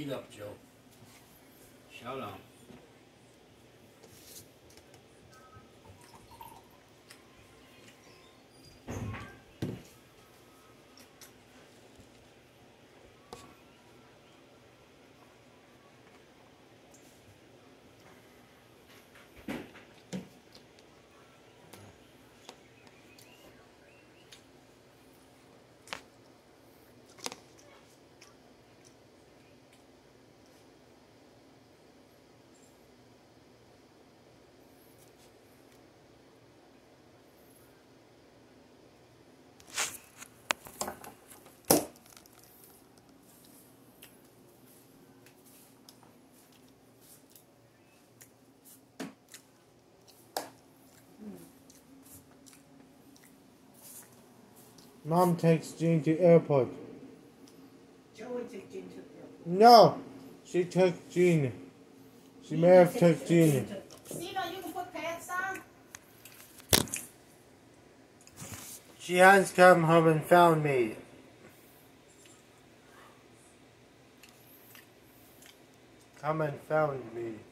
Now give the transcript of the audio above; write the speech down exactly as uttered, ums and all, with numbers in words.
Eat up, Joe. Shalom. Mom takes Jean to airport. Joey took Jean to the airport. No, she took Jean. She may have took Jean. Steve-O, you can put pants on? She has come home and found me. Come and found me.